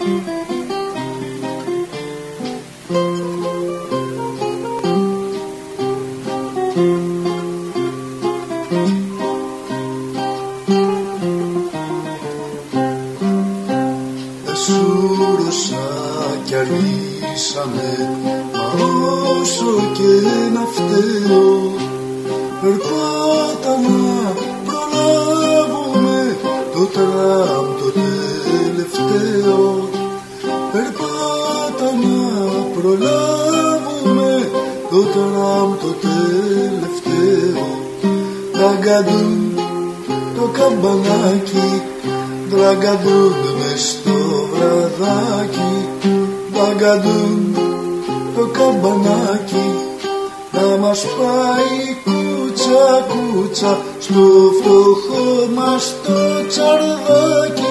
Εσούρωσα κι αργήσαμε, μα όσο και να φταίω, περπάτα να προλάβουμε το τραμ το τελευταίο. Περπάτα να προλάβουμε το τραμ το τελευταίο. Τραγκαντούν το καμπανάκι, τραγκαντούν μες στο βραδάκι. Τραγκαντούν το καμπανάκι, να μας πάει κούτσα κούτσα στο φτωχό μας το τσαρδάκι.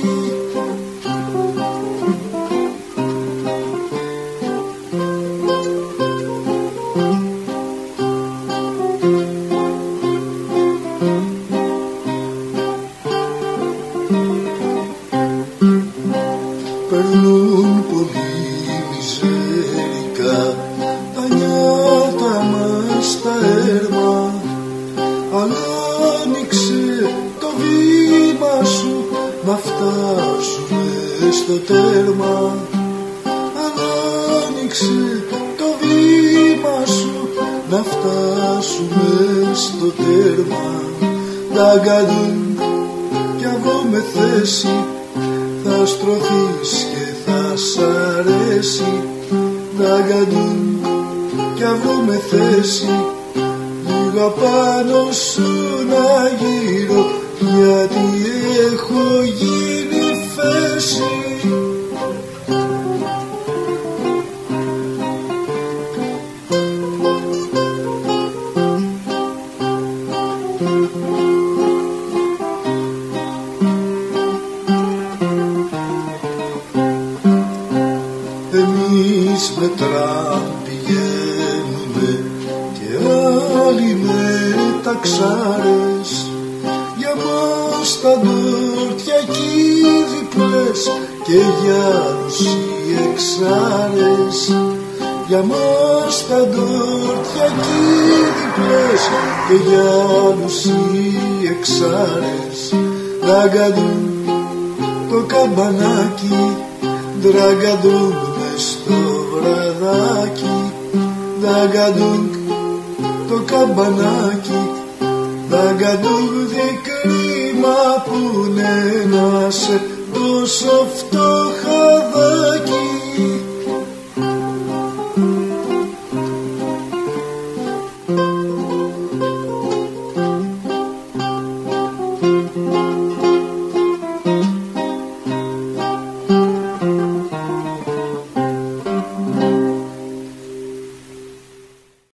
Περνούν πολύ μιζέρικα τα νιάτα μας στα έρμα, αλλά άνοιξε το βήμα σου να φτάσουμε στο τέρμα. Αλλά άνοιξε το βήμα σου να φτάσουμε στο τέρμα. Νταγκαντούν κι αν βρούμε θέση θα στρωθείς και θα σ' αρέσει. Νταγκαντούν κι αν βρούμε θέση, λίγο απάνω σου να γύρω, γιατί έχω γίνει φέση. Εμείς με τραμ πηγαίνουμε και άλλοι με ταξάρες. Για μας τα ντόρτια κι οι διπλές και για άλλους οι εξάρες. Για μας τα ντόρτια κι οι διπλές και για άλλους οι εξάρες. Νταγκαντούν το καμπανάκι, τραγκαντούν μες στο βραδάκι. Νταγκαντούν το καμπανάκι, νταγκαντούν δε κρίμα που είναι να σε τόσο φτωχά